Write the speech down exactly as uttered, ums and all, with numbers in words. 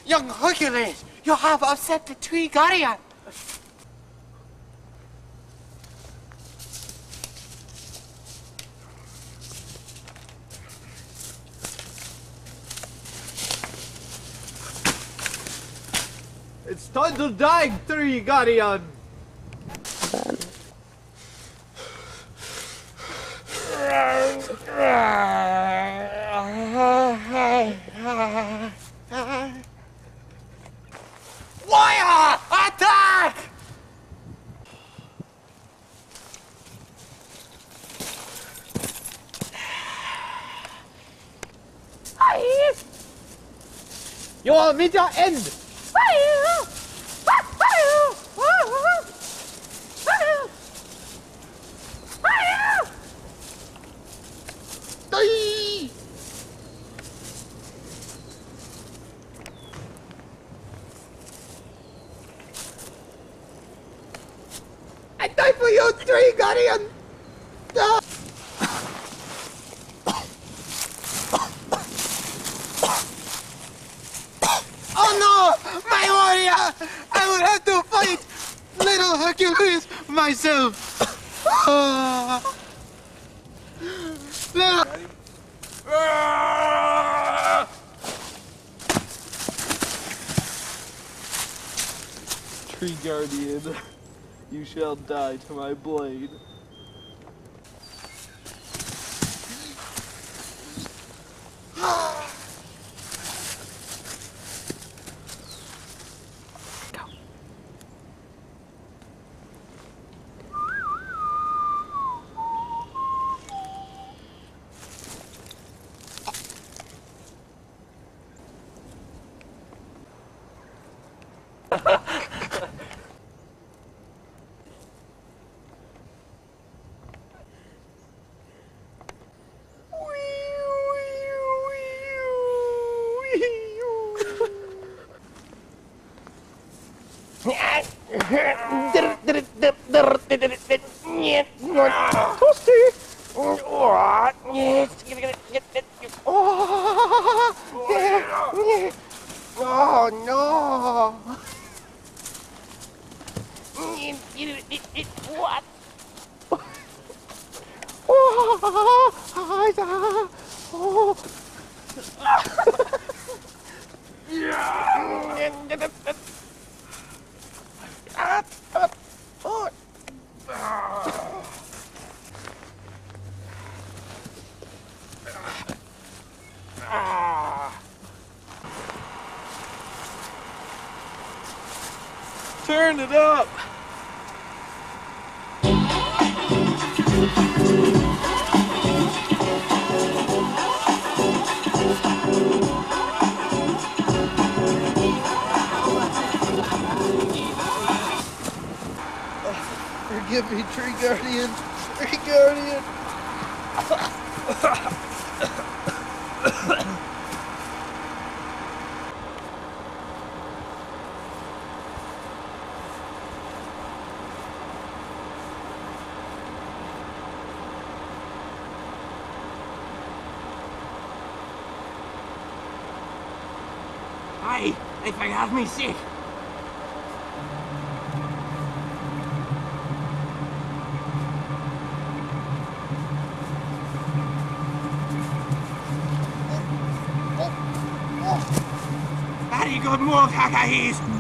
Young Hercules, you have upset the tree guardian. It's time to die, tree guardian. Warrior, attack! You want me to end? I die for you, tree guardian! No. Oh no! My warrior! I will have to fight Little Hercules myself! Little... Tree guardian, you shall die to my blade. Oh no! What? Turn it up! Forgive me, tree guardian. Tree guardian. Hey, they think have me sick. Very good move, Hercules.